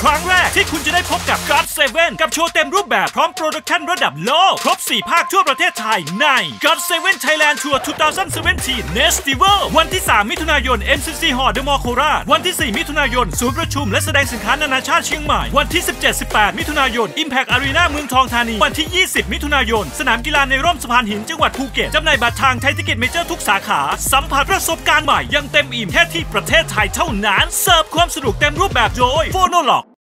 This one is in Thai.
รั้งแรกที่คุณจะได้พบกับ GOT7 กับโชว์เต็มรูปแบบพร้อมโปรดักชั่นระดับโลกครบ4ภาคทั่วประเทศไทยใน GOT7 Thailand Tour 2017 Festival วันที่ 3 มิถุนายน MCC Hall The Mall โคราชวันที่ 4 มิถุนายนศูนย์ประชุมและแสดงสินค้านานาชาติเชียงใหม่วันที่ 17-18 มิถุนายน Impact Arena เมืองทองธานีวันที่ 20 มิถุนายนสนามกีฬาในร่มสะพานหินจังหวัดภูเก็ตจำหน่ายบัตรทางไทยทิเก็ตเมเจอร์ทุกสาขาสัมผัสประสบการณ์ใหม่ยังเต็มอิ่มแค่ที่ประเทศไทยเท่านั้นเสิร์ฟความสนุกเต็มรูปแบบโดย Phonolog